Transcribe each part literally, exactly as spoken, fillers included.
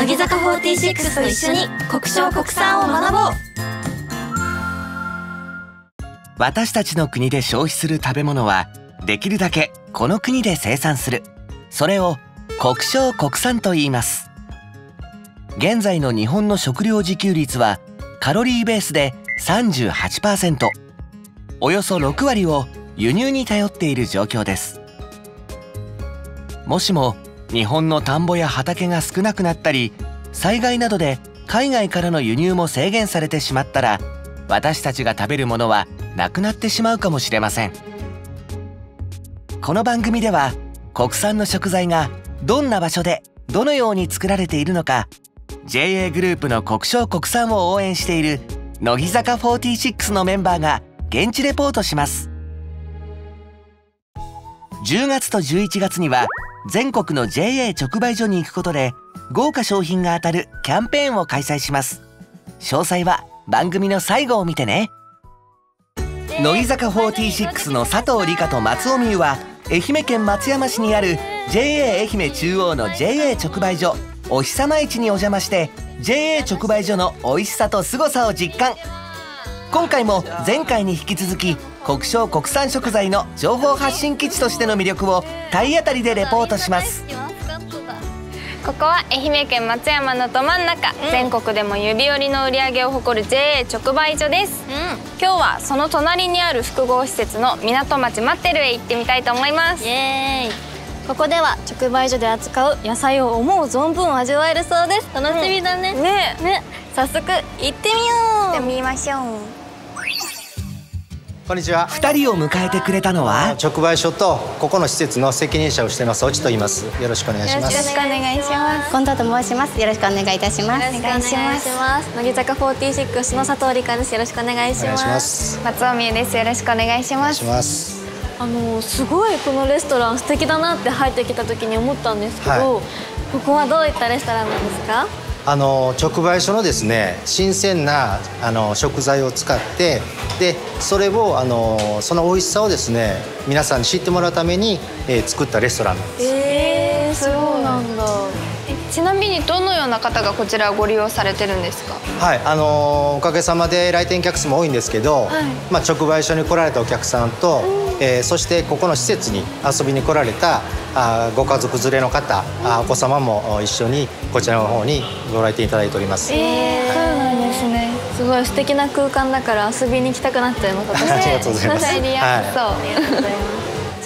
乃木坂フォーティーシックスと一緒に国消国産を学ぼう。 私たちの国で消費する食べ物はできるだけこの国で生産する、それを国消国産と言います。現在の日本の食料自給率はカロリーベースで さんじゅうはちパーセント、 およそろくわりを輸入に頼っている状況です。もしも日本の田んぼや畑が少なくなったり、災害などで海外からの輸入も制限されてしまったら、私たちが食べるものはなくなってしまうかもしれません。この番組では国産の食材がどんな場所でどのように作られているのか、 ジェーエー グループの国消国産を応援している乃木坂フォーティーシックスのメンバーが現地レポートします。じゅうがつとじゅういちがつには全国の ジェーエー 直売所に行くことで豪華商品が当たるキャンペーンを開催します。詳細は番組の最後を見てね。乃木坂フォーティーシックスの佐藤理香と松尾美優は愛媛県松山市にある ジェーエー 愛媛中央の ジェーエー 直売所おひさま市にお邪魔して ジェーエー 直売所の美味しさと凄さを実感。今回も前回に引き続き国消国産食材の情報発信基地としての魅力を体当たりでレポートします。 ここは愛媛県松山のど真ん中、うん、全国でも指折りの売り上げを誇る ジェーエー 直売所です、うん、今日はその隣にある複合施設の港町マッテルへ行ってみたいと思います。 イエーイ。ここでは直売所で扱う野菜を思う存分味わえるそうです。楽しみだね、うん、ねね。早速行ってみよう。 行ってみましょう。 こんにちは。 ふたりを迎えてくれたのは直売所とここの施設の責任者をしています越智と言います。よろしくお願いします。 よろしくお願いします。 近藤と申します。よろしくお願いいたします。 お願いします。 乃木坂フォーティーシックスの佐藤理香です。よろしくお願いします。 松尾美優です。よろしくお願いします。 あのすごいこのレストラン素敵だなって入ってきた時に思ったんですけど、はい、ここはどういったレストランなんですか？ あの直売所のですね、新鮮なあの食材を使って、でそれをあのその美味しさをですね皆さんに知ってもらうために、えー、作ったレストランなんです。 えー、そうなんだ。 ちなみにどのような方がこちらをご利用されてるんですか？ はい、あのおかげさまで来店客数も多いんですけど、はい、まあ直売所に来られたお客さんと、えー、そしてここの施設に遊びに来られたあご家族連れの方、あお子様も一緒にこちらの方にご来店いただいております。 えー、そうなんですね。すごい素敵な空間だから遊びに行きたくなっちゃいます。 ありがとうございます。 入りやすそう。ありがとうございます。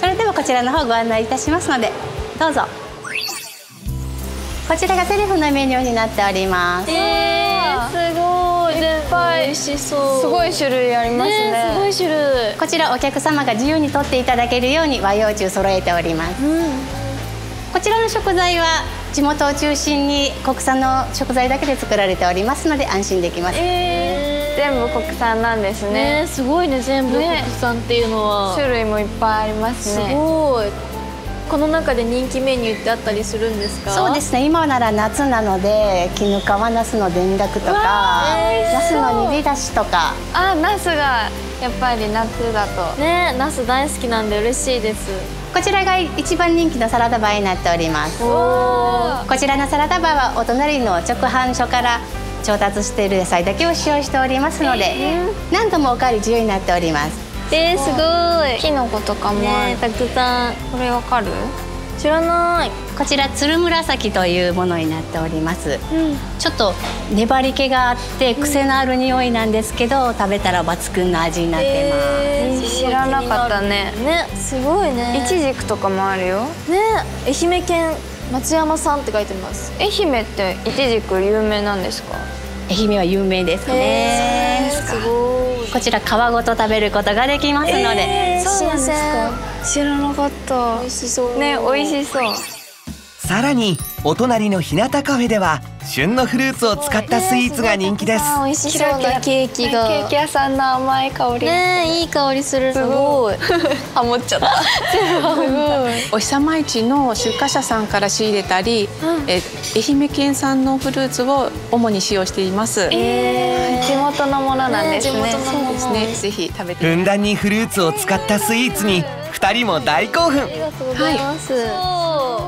それではこちらの方ご案内いたしますのでどうぞ。こちらがセルフのメニューになっております。 えー、すごいいっぱい美味しそう。すごい種類ありますね。 ね、すごい種類。こちらお客様が自由に取っていただけるように和洋中揃えております、うん、こちらの食材は地元を中心に国産の食材だけで作られておりますので安心できます。 えー、全部国産なんですね。 ね、すごいね、全部国産っていうのは、 ね、種類もいっぱいありますね。 すごい。この中で人気メニューってあったりするんですか？そうですね、今なら夏なので絹皮なすの田楽とか、なすの煮びだしとか。 あ、なすがやっぱり夏だとね、なす大好きなんで嬉しいです。こちらが一番人気のサラダバーになっております。こちらのサラダバーはお隣の直販所から調達している野菜だけを使用しておりますので、えー、何度もおかわり自由になっております。えー、すごい。 キノコとかもある、 ね、たくさん。 これわかる？ 知らない。こちらつるむらさきというものになっております、うん、ちょっと粘り気があって癖のある匂いなんですけど、うん、食べたら抜群の味になってます、 えー、知らなかったね。 ね、すごいね。 いちじくとかもあるよね。愛媛県松山さんって書いてます。 愛媛っていちじく有名なんですか？ 愛媛は有名ですね。すごい。こちら皮ごと食べることができますので、 えー、そうなんですか？知らなかった。美味しそうね。美味しそう。 さらにお隣の日向カフェでは旬のフルーツを使ったスイーツが人気です。 美味しそうなケーキが、 ケーキ屋さんの甘い香りね、いい香りする。すごいハモっちゃったすごい。 おひさま市の出荷者さんから仕入れたり、うん、え愛媛県産のフルーツを主に使用しています。 えー、地元のものなんですね。 そうですね。ぜひ食べて。 ふんだんにフルーツを使ったスイーツにふたりも大興奮。 ありがとうございます。はい、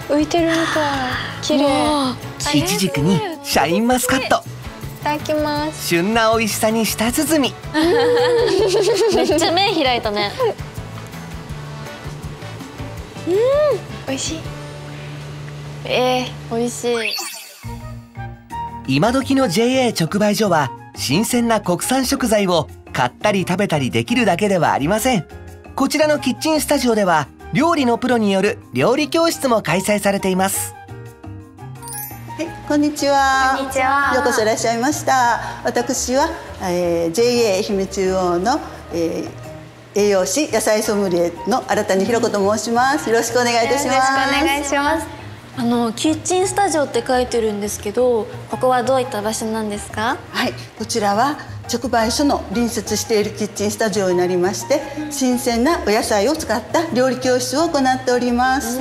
浮いてるみたい。綺麗。 イチジクにシャインマスカット、 いただきます。 旬な美味しさに舌鼓。 めっちゃ目開いたね。 うん、美味しい。えー、美味しい。 今時の ジェイエー 直売所は新鮮な国産食材を買ったり食べたりできるだけではありません。こちらのキッチンスタジオでは料理のプロによる料理教室も開催されています。 はい、こんにちは。 こんにちは。 ようこそいらっしゃいました。私は、えー、ジェイエー 愛媛中央の、えー、栄養士野菜ソムリエの新谷弘子と申します。よろしくお願いいたします。 よろしくお願いします。 あのキッチンスタジオって書いてるんですけど、ここはどういった場所なんですか？ はい、こちらは直売所の隣接しているキッチンスタジオになりまして、新鮮なお野菜を使った料理教室を行っております。はい、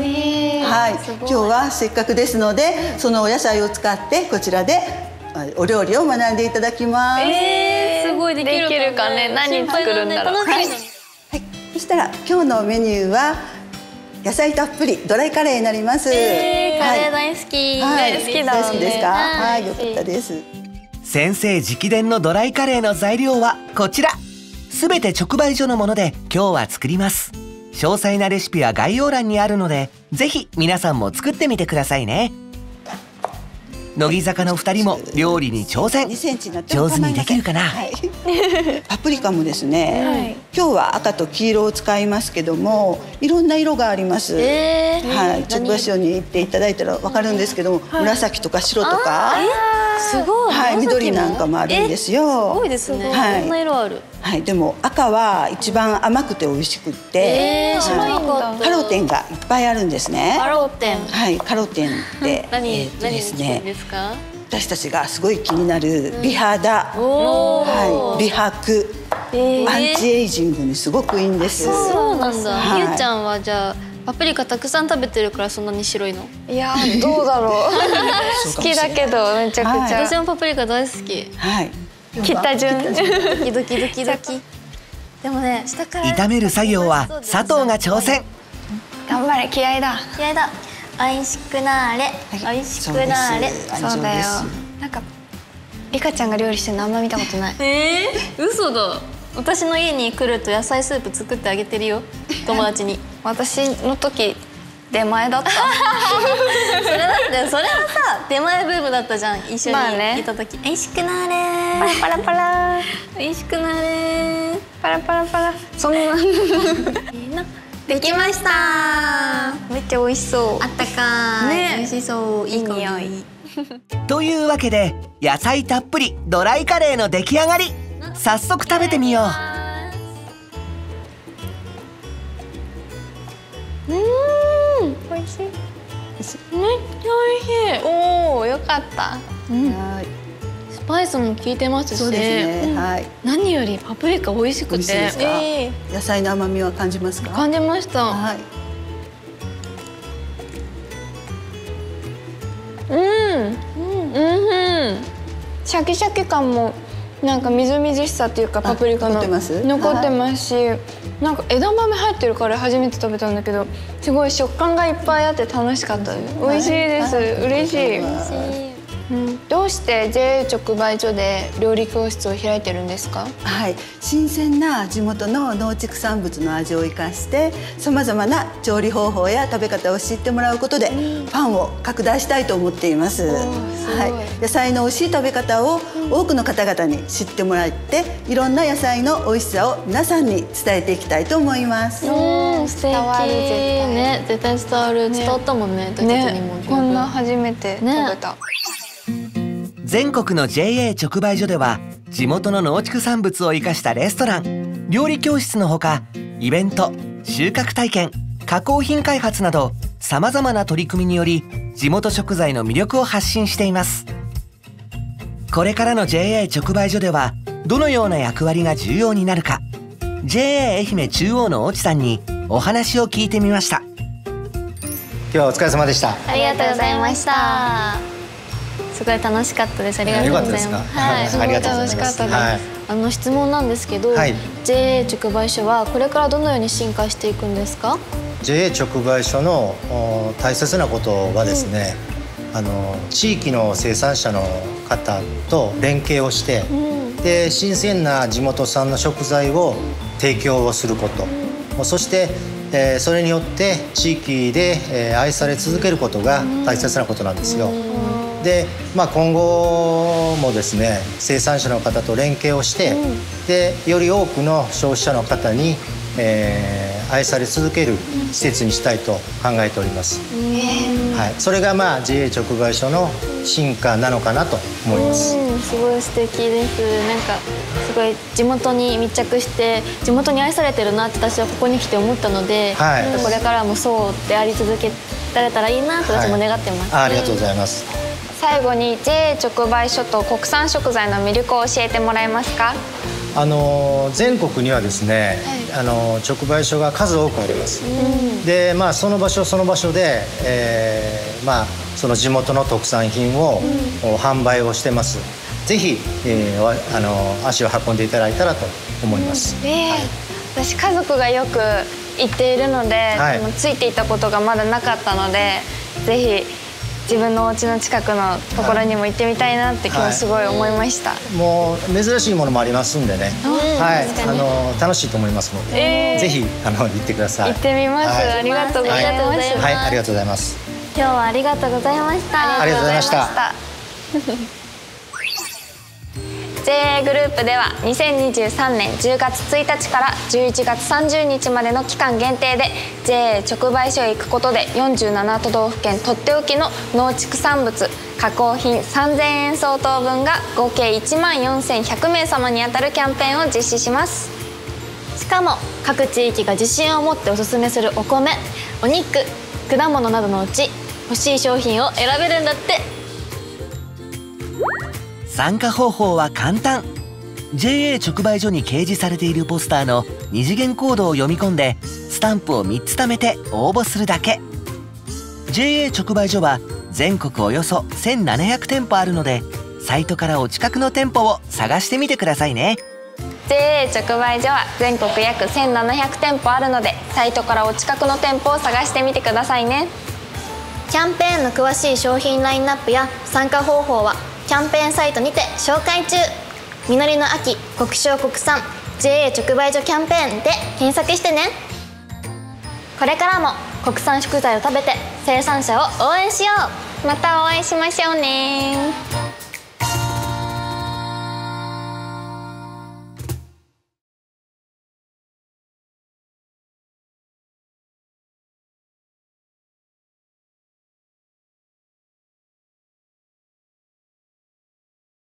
今日はせっかくですので、そのお野菜を使ってこちらでお料理を学んでいただきます。 えー、すごいできるかね。何作るんだろう。 はい、はい、そしたら今日のメニューは野菜たっぷりドライカレーになります。 えー、カレー大好き。 はい、 大好きだもんね。 大好きですか？ はいはい、よかったです。 先生直伝のドライカレーの材料はこちら。すべて直売所のもので今日は作ります。詳細なレシピは概要欄にあるので、ぜひ皆さんも作ってみてくださいね。乃木坂のふたりも料理に挑戦。上手にできるかな？ はい、パプリカもですね、はい、今日は赤と黄色を使いますけども、いろんな色があります。えー、はい、直売所に行っていただいたらわかるんですけども、はい、紫とか白とか、 すごい、 はい、緑なんかもあるんですよ。 すごいですね。 はい、 こんな色ある。 はい、でも赤は一番甘くて美味しくって、 えー、知らなかった。 カロテンがいっぱいあるんですね。 カロテン。 はい、カロテンって何、 えーとですね、 何ですか？ 私たちがすごい気になる美肌、 うん、 はい、美白、えー、アンチエイジングにすごくいいんです。 そうなんだ。 はい、 ゆうちゃんはじゃあパプリカたくさん食べてるからそんなに白いの？ いやどうだろう。好きだけどめちゃくちゃ。 私もパプリカ大好き。 はい。 切った順。 ドキドキドキドキ。でもね、下から炒める作業は佐藤が挑戦。 頑張れ、気合だ。 気合だ。美味しくなーれ。美味しくなーれ。 そうだよ。なんかリカちゃんが料理してるのあんま見たことない。 えー、嘘だ。私の家に来ると野菜スープ作ってあげてるよ、友達に。 私の時出前だった。 それだってそれはさ出前ブームだったじゃん、一緒にいた時。美味しくなれ。 パラパラパラ。 美味しくなれ。 パラパラパラ。そんな。できました。めっちゃ美味しそう。 あったかい。ね、美味しそう。いい匂い。 というわけで野菜たっぷりドライカレーの出来上がり。早速食べてみよう。 うん、美味しい。めっちゃ美味しい。おお、よかった。 うん、スパイスも効いてますし、 そうですね、はい、 何よりパプリカ美味しくて、 えー、野菜の甘みは感じますか？ 感じました。 はい、 うん、うん、うん、シャキシャキ感もなんかみずみずしさっていうかパプリカの残ってます、 残ってますし、はい、なんか枝豆入ってるから初めて食べたんだけど、すごい食感がいっぱいあって楽しかったです。美味しいです。嬉しい。うん、どうして ジェイエー 直売所で料理教室を開いてるんですか？ はい、新鮮な地元の農畜産物の味を生かしてさまざまな調理方法や食べ方を知ってもらうことで、うん、ファンを拡大したいと思っています。はい、野菜の美味しい食べ方を多くの方々に知ってもらって、いろんな野菜の美味しさを皆さんに伝えていきたいと思います。 うん、素敵。伝わる、絶対ね、絶対伝わる。伝わったもんね、私たちにも。 こんな初めて食べた。 全国の ジェイエー 直売所では地元の農畜産物を生かしたレストラン、料理教室のほかイベント、収穫体験、加工品開発などさまざまな取り組みにより地元食材の魅力を発信しています。これからの ジェイエー 直売所ではどのような役割が重要になるか、 ジェイエー 愛媛中央の越智さんにお話を聞いてみました。 今日はお疲れ様でした。 ありがとうございました。すごい楽しかったです。ありがとうございます。 はい、すごい楽しかったです。 あの質問なんですけど、はい、ジェイエー 直売所はこれからどのように進化していくんですか？ ジェイエー 直売所の大切なことはですね、うん、あの地域の生産者の方と連携をして、うん、で新鮮な地元産の食材を提供をすること、うん、そして、えー、それによって地域で、えー、愛され続けることが大切なことなんですよ。うんでまあ、今後もですね生産者の方と連携をして、うん、でより多くの消費者の方に、えー、愛され続ける施設にしたいと考えております、うんはい、それが、まあ、ジェイエー 直売所の進化なのかなと思います、 うん、すごい素敵です。なんかすごい地元に密着して地元に愛されてるなって私はここに来て思ったので、はい、これからもそうであり続けられたらいいなと私も願ってます、 はい、あ, ありがとうございます。 最後に ジェイエー 直売所と国産食材の魅力を教えてもらえますか？ あの全国にはですね、はい、あの直売所が数多くあります。で、まあ、その場所その場所で、えーまあ、その地元の特産品を、うん、販売をしてます。ぜひ、えー、あの足を運んでいただいたらと思います。 うんえーはい、私家族がよく行っているので、はい、ついていたことがまだなかったので、ぜひ自分のお家の近くのところにも行ってみたいなって今日すごい思いました、はい、 もう珍しいものもありますんでね、はい、あの楽しいと思いますので、えー、ぜひあの行ってください。 行ってみます、はい、ありがとうございます。 はい、ありがとうございます。 今日はありがとうございました。 ありがとうございました。 ジェイエー グループではにせんにじゅうさんねんじゅうがつついたちからじゅういちがつさんじゅうにちまでの期間限定で ジェイエー 直売所へ行くことでよんじゅうななとどうふけんとっておきの農畜産物加工品さんぜんえん相当分が合計いちまんよんせんひゃくめいさまに当たるキャンペーンを実施します。 しかも各地域が自信を持っておすすめするお米、お肉、果物などのうち欲しい商品を選べるんだって。 参加方法は簡単。 ジェイエー 直売所に掲示されているポスターの二次元コードを読み込んでスタンプをみっつ貯めて応募するだけ。 ジェイエー 直売所は全国およそせんななひゃくてんぽあるので、サイトからお近くの店舗を探してみてくださいね。 ジェイエー 直売所は全国約せんななひゃくてんぽあるので、サイトからお近くの店舗を探してみてくださいね。 キャンペーンの詳しい商品ラインナップや参加方法はキャンペーンサイトにて紹介中。実りの秋国商国産 ジェイエー 直売所キャンペーンで検索してね。これからも国産食材を食べて生産者を応援しよう。 またお会いしましょうね。